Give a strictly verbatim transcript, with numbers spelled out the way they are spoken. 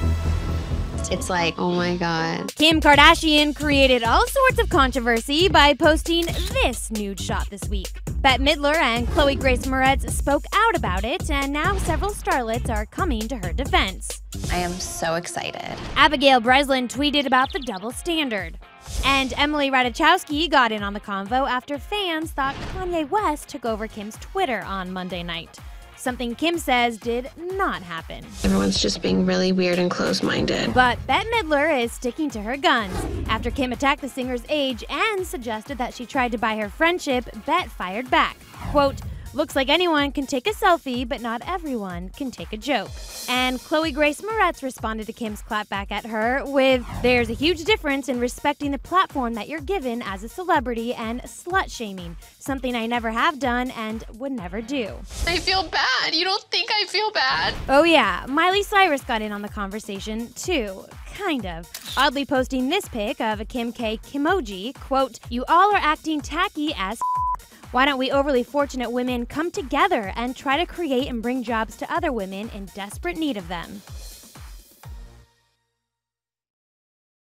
It's like, oh my god. Kim Kardashian created all sorts of controversy by posting this nude shot this week. Bette Midler and Chloe Grace Moretz spoke out about it, and now several starlets are coming to her defense. I am so excited. Abigail Breslin tweeted about the double standard. And Emily Ratajkowski got in on the convo after fans thought Kanye West took over Kim's Twitter on Monday night. Something Kim says did not happen. Everyone's just being really weird and close-minded. But Bette Midler is sticking to her guns. After Kim attacked the singer's age and suggested that she tried to buy her friendship, Bette fired back. Quote, "Looks like anyone can take a selfie, but not everyone can take a joke." And Chloe Grace Moretz responded to Kim's clapback at her with, "There's a huge difference in respecting the platform that you're given as a celebrity and slut-shaming, something I never have done and would never do." I feel bad. You don't think I feel bad? Oh yeah, Miley Cyrus got in on the conversation too. Kind of. Oddly posting this pic of a Kim K Kimoji, quote, "You all are acting tacky as f***. Why don't we overly fortunate women come together and try to create and bring jobs to other women in desperate need of them?"